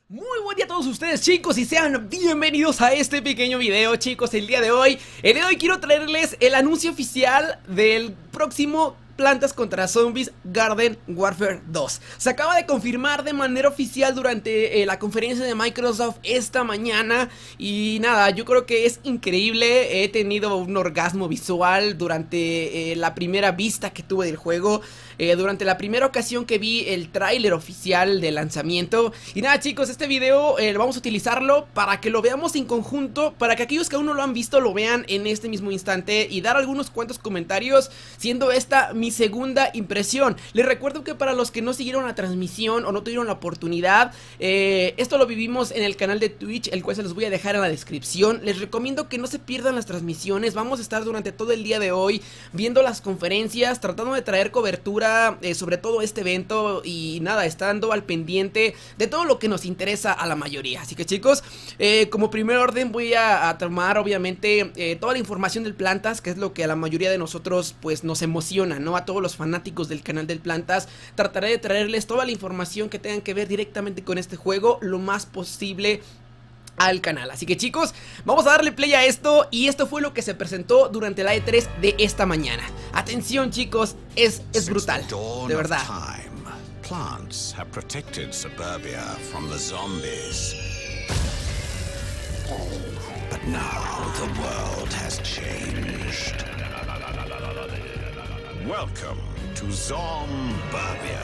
Muy buen día a todos ustedes, chicos, y sean bienvenidos a este pequeño video, chicos. El día de hoy quiero traerles el anuncio oficial del próximo Plantas contra Zombies Garden Warfare 2. Se acaba de confirmar de manera oficial durante la conferencia de Microsoft esta mañana. Y nada, yo creo que es increíble. He tenido un orgasmo visual durante la primera vista que tuve del juego, durante la primera ocasión que vi el tráiler oficial de lanzamiento. Y nada, chicos, este video vamos a utilizarlo para que lo veamos en conjunto, para que aquellos que aún no lo han visto lo vean en este mismo instante y dar algunos cuantos comentarios, siendo esta mi segunda impresión. Les recuerdo que para los que no siguieron la transmisión o no tuvieron la oportunidad, esto lo vivimos en el canal de Twitch, el cual se los voy a dejar en la descripción. Les recomiendo que no se pierdan las transmisiones. Vamos a estar durante todo el día de hoy viendo las conferencias, tratando de traer cobertura sobre todo este evento y nada, estando al pendiente de todo lo que nos interesa a la mayoría. Así que, chicos, como primer orden voy a tomar obviamente toda la información del Plantas, que es lo que a la mayoría de nosotros pues nos emociona, ¿no? A todos los fanáticos del canal del Plantas trataré de traerles toda la información que tengan que ver directamente con este juego lo más posible al canal. Así que, chicos, vamos a darle play a esto. Y esto fue lo que se presentó durante la E3 de esta mañana. Atención, chicos, es brutal, de verdad. Plants have protected suburbia from the zombies. But now the world has changed. Welcome to Zomburbia.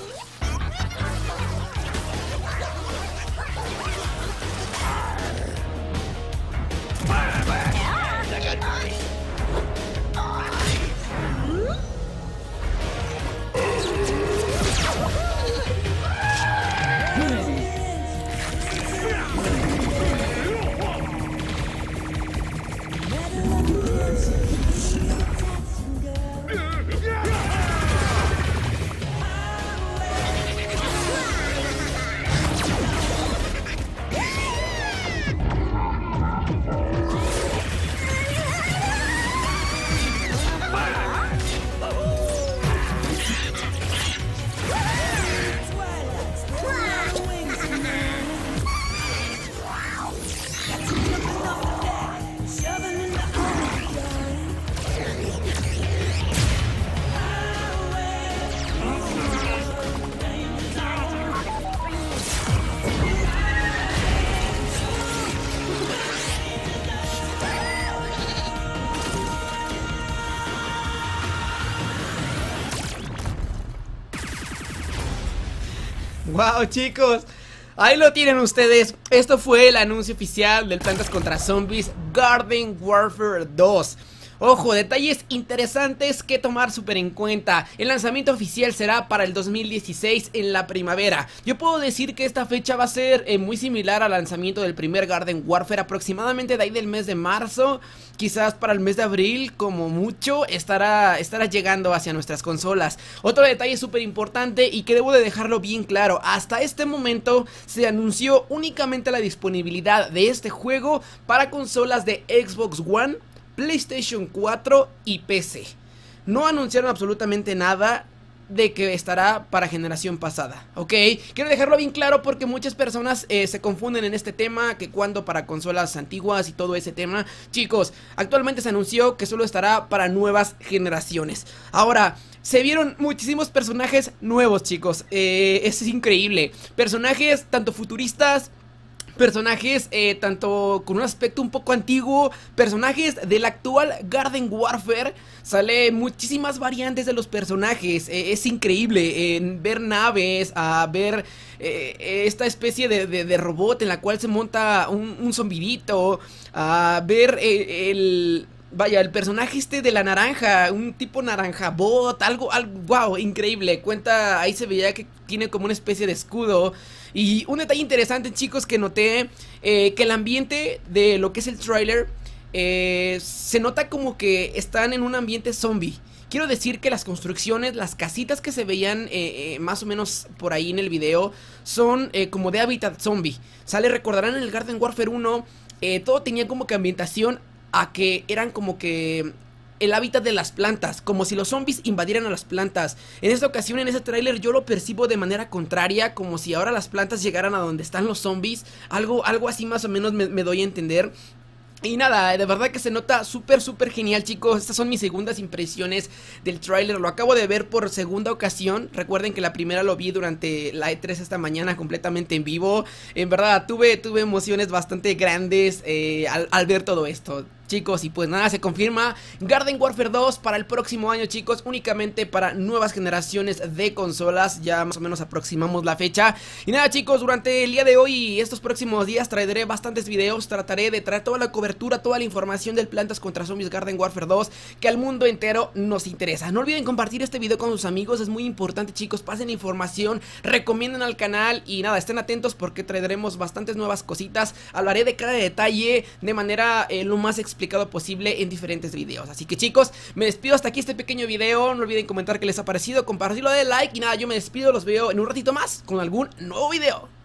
Wow, chicos, ahí lo tienen ustedes. Esto fue el anuncio oficial del Plantas contra Zombies Garden Warfare 2. Ojo, detalles interesantes que tomar súper en cuenta. El lanzamiento oficial será para el 2016 en la primavera. Yo puedo decir que esta fecha va a ser muy similar al lanzamiento del primer Garden Warfare, aproximadamente de ahí del mes de marzo. Quizás para el mes de abril, como mucho, estará llegando hacia nuestras consolas. Otro detalle súper importante y que debo de dejarlo bien claro: hasta este momento se anunció únicamente la disponibilidad de este juego para consolas de Xbox One, PlayStation 4 y PC. No anunciaron absolutamente nada de que estará para generación pasada, ¿ok? Quiero dejarlo bien claro porque muchas personas se confunden en este tema, que cuando para consolas antiguas y todo ese tema. Chicos, actualmente se anunció que solo estará para nuevas generaciones. Ahora, se vieron muchísimos personajes nuevos, chicos. Es increíble. Personajes tanto futuristas, personajes tanto con un aspecto un poco antiguo, personajes del actual Garden Warfare. Sale muchísimas variantes de los personajes. Es increíble ver naves, a ver esta especie de robot en la cual se monta un zombidito, a ver vaya, el personaje este de la naranja, un tipo naranja bot, algo, wow, increíble. Cuenta, ahí se veía que tiene como una especie de escudo. Y un detalle interesante, chicos, que noté, que el ambiente de lo que es el tráiler se nota como que están en un ambiente zombie. Quiero decir que las construcciones, las casitas que se veían más o menos por ahí en el video, son como de hábitat zombie. Recordarán en el Garden Warfare 1, todo tenía como que ambientación a que eran como que el hábitat de las plantas, como si los zombies invadieran a las plantas. En esta ocasión, en ese tráiler, yo lo percibo de manera contraria, como si ahora las plantas llegaran a donde están los zombies. Algo así más o menos me doy a entender. Y nada, de verdad que se nota súper genial, chicos. Estas son mis segundas impresiones del tráiler. Lo acabo de ver por segunda ocasión. Recuerden que la primera lo vi durante la E3 esta mañana completamente en vivo. En verdad tuve emociones bastante grandes al ver todo esto, chicos. Y pues nada, se confirma Garden Warfare 2 para el próximo año, chicos, únicamente para nuevas generaciones de consolas. Ya más o menos aproximamos la fecha. Y nada, chicos, durante el día de hoy y estos próximos días traeré bastantes videos. Trataré de traer toda la cobertura, toda la información del Plantas contra Zombies Garden Warfare 2 que al mundo entero nos interesa. No olviden compartir este video con sus amigos, es muy importante, chicos. Pasen la información, recomienden al canal y nada, estén atentos porque traeremos bastantes nuevas cositas. Hablaré de cada detalle de manera lo más explicado posible en diferentes videos. Así que, chicos, me despido hasta aquí este pequeño video. No olviden comentar qué les ha parecido, compartirlo, de like. Y nada, yo me despido, los veo en un ratito más con algún nuevo video.